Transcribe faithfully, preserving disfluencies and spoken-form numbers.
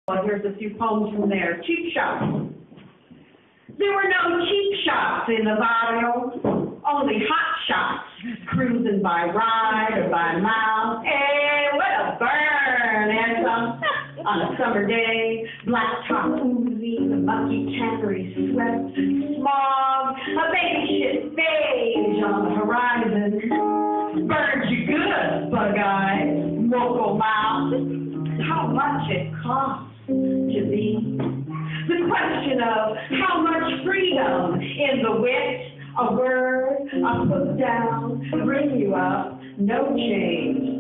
Well, here's a few poems from there. Cheap shots. There were no cheap shots in the barrio, only hot shots, cruising by ride or by mile. Hey, what a burn, Angela, on a summer day. Blacktop oozing, the mucky tannery swept, smog, a baby ship beige on the horizon. Burned you good, bug-eyed, moco mouth. How much it costs to be. The question of how much freedom in the wit, a word, a put down, bring you up, no change.